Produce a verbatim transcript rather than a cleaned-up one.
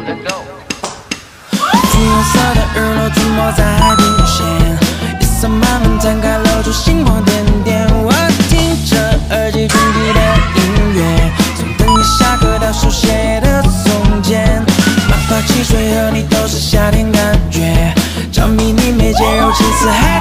橘红色的日落涂抹在海平线，夜色慢慢摊开，露出星光点点。我听着耳机中记的音乐，从等你下课到手写的从前，哪怕汽水和你都是夏天感觉，着迷你眉间柔情似海。